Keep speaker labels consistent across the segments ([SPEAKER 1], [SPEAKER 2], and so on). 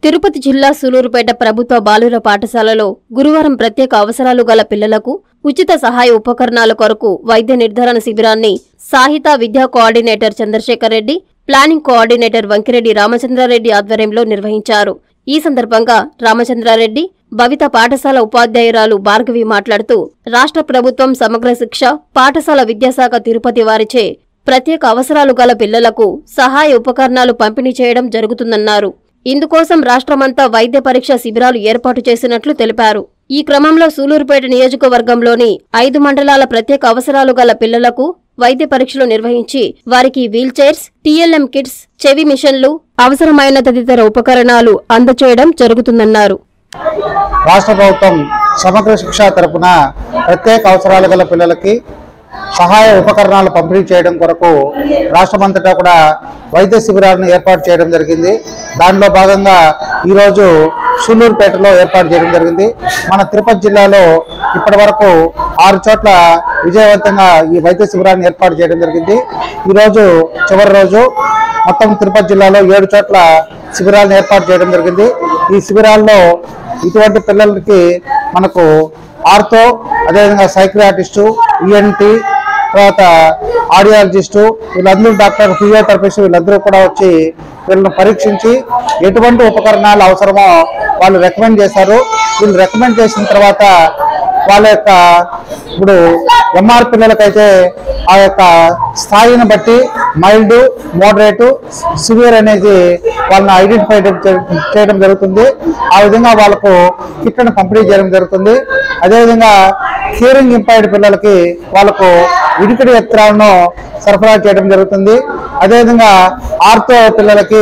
[SPEAKER 1] తిరుపతి జిల్లా సూలూరుపేట ప్రభుత్వ బాలుర పాఠశాలలో గురువారం ప్రత్యేక అవసరాలు గల పిల్లలకు ఉచిత సహాయ ఉపకరణాల కొరకు వైద్య నిర్ధారణ శిబిరాన్ని సాహిత విద్యా coordinator Chandrasekhar Reddy, planning coordinator Vankireddy Ramachandra Reddy ఆధ్వర్యంలో నిర్వహించారు. ఈ సందర్భంగా రామచంద్రారెడ్డి, భవిత పాఠశాల ఉపాధ్యాయురాలు భార్గవి మాట్లాడుతూ, రాష్ట్ర ప్రభుత్వం సమగ్ర శిక్ష, పాఠశాల విద్యాశాఖ తిరుపతి వారిచే ప్రత్యేక అవసరాలు గల పిల్లలకు సహాయ ఉపకరణాలు పంపిణీ చేయడం జరుగుతుందన్నారు. ఇందుకోసం రాష్ట్రమంతా వైద్య పరీక్ష శిబిరాలు ఏర్పాటు చేసినట్లు తెలిపారు. ఈ క్రమంలో సూలూరుపేట నియోజకవర్గంలోని 5 మండలాల ప్రత్యేక అవసరాలు గల పిల్లలకు వైద్య పరీక్షలు నిర్వహించి వారికి వీల్ చైర్స్, టీఎల్ఎం కిట్స్, చెవి మిషన్లు, అవసరమైన తదితర ఉపకరణాలు అందచేయడం జరుగుతుందన్నారు.
[SPEAKER 2] రాష్ట్ర ప్రభుత్వం సమగ్ర శిక్ష తరపున ప్రత్యేక అవసరాలు గల పిల్లలకి సహాయ ఉపకరణాలు పంపిణీ చేయడం కొరకు రాష్ట్రమంతటా కూడా వైద్య శిబిరాలను ఏర్పాటు చేయడం జరిగింది. దానిలో భాగంగా ఈరోజు సూలూరుపేటలో ఏర్పాటు చేయడం జరిగింది. మన తిరుపతి జిల్లాలో ఇప్పటి వరకు 6 చోట్ల విజయవంతంగా ఈ వైద్య శిబిరాన్ని ఏర్పాటు చేయడం జరిగింది. ఈరోజు చివరి రోజు మొత్తం తిరుపతి జిల్లాలో 7 చోట్ల శిబిరాలను ఏర్పాటు చేయడం జరిగింది. ఈ శిబిరాల్లో ఇటువంటి పిల్లలకి మనకు ఆర్థో, అదేవిధంగా సైక్రియాటిస్టు, ఈఎన్టీ, తర్వాత ఆడియాలజిస్టు, వీళ్ళందరూ డాక్టర్, ఫిజియోథెరపిస్ట్ వీళ్ళందరూ కూడా వచ్చి వీళ్ళని పరీక్షించి ఎటువంటి ఉపకరణాలు అవసరమో వాళ్ళు రికమెండ్ చేశారు. వీళ్ళు రికమెండ్ చేసిన తర్వాత వాళ్ళ యొక్క ఇప్పుడు ఎంఆర్ పిల్లలకైతే ఆ యొక్క స్థాయిని బట్టి మైల్డ్, మోడరేటు, సివియర్ అనేది వాళ్ళని ఐడెంటిఫై చేయడం జరుగుతుంది. ఆ విధంగా వాళ్ళకు కిట్లను పంపిణీ చేయడం జరుగుతుంది. అదేవిధంగా హియరింగ్ ఇంపైర్డ్ పిల్లలకి వాళ్ళకు విడికిడి యంత్రాలను సరఫరా చేయడం జరుగుతుంది. అదేవిధంగా ఆర్థో పిల్లలకి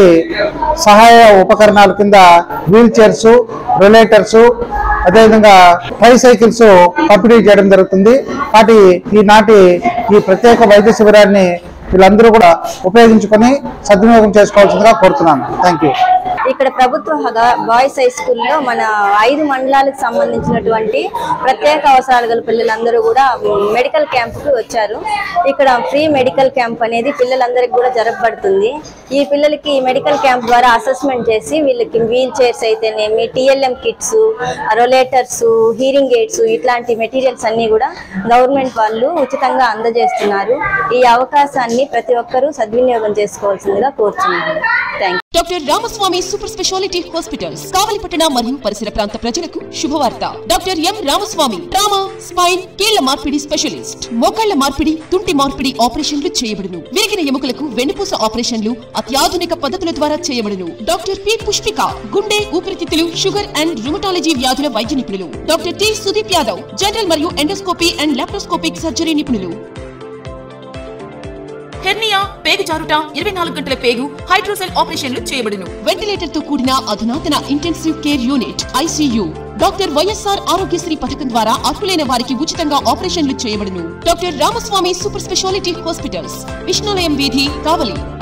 [SPEAKER 2] సహాయ ఉపకరణాల కింద వీల్ చైర్స్, రొలేటర్స్, అదేవిధంగా ట్రైసైకిల్స్ పంపిణీ చేయడం జరుగుతుంది. వాటి ఈనాటి ఈ ప్రత్యేక వైద్య శిబిరాన్ని వీళ్ళందరూ కూడా ఉపయోగించుకొని సద్వినియోగం చేసుకోవాల్సిందిగా కోరుతున్నాను. Thank you.
[SPEAKER 3] ఇక్కడ ప్రభుత్వ బాయ్స్ హై స్కూల్లో మన 5 మండలాలకు సంబంధించినటువంటి ప్రత్యేక అవసరాలు గల పిల్లలందరూ కూడా మెడికల్ క్యాంపుకి వచ్చారు. ఇక్కడ ఫ్రీ మెడికల్ క్యాంప్ అనేది పిల్లలందరికీ కూడా జరగబడుతుంది. ఈ పిల్లలకి మెడికల్ క్యాంప్ ద్వారా అసెస్మెంట్ చేసి వీళ్ళకి వీల్ చైర్స్ అయితేనేమి, TLM kits, rolators, hearing aids ఇట్లాంటి మెటీరియల్స్ అన్ని కూడా గవర్నమెంట్ వాళ్ళు ఉచితంగా అందజేస్తున్నారు. ఈ అవకాశాన్ని ప్రతి ఒక్కరూ సద్వినియోగం చేసుకోవాల్సిందిగా కోరుతున్నాను. Thank you.
[SPEAKER 4] Doctor Ramaswamy super speciality hospitals, కావలిపట్టణ మరియు పరిసర ప్రాంత ప్రజలకు శుభవార్త. Doctor M Ramaswamy trauma, spine, కీళ్ల మార్పిడి స్పెషలిస్ట్. మోకాళ్ల మార్పిడి, తుంటి మార్పిడి ఆపరేషన్లు చేయబడును. విరిగిన ఎముకలకు వెన్నుపూస ఆపరేషన్లు అత్యాధునిక పద్ధతుల ద్వారా చేయబడును. డాక్టర్ పి పుష్పిక గుండె, ఊపిరితిత్తులు, షుగర్ అండ్ రుమటాలజీ వ్యాధుల వైద్య నిపుణులు. Doctor T Sudeep Yadav general మరియు ఎండోస్కోపీ అండ్ లాప్రోస్కోపిక్ సర్జరీ నిపుణులు. హెర్నియా, పేగు జారుట, 24 గంటల పేగు, హైడ్రోసెల్ ఆపరేషన్లు చేయబడును. వెంటిలేటర్ తో కూడిన అధునాతన intensive care unit ICU. Doctor YSR Aarogyasri పథకం ద్వారా అర్హులైన వారికి ఉచితంగా ఆపరేషన్లు చేయబడును. Doctor Ramaswamy super speciality hospitals, Vishnulayam వీధి, కావలి.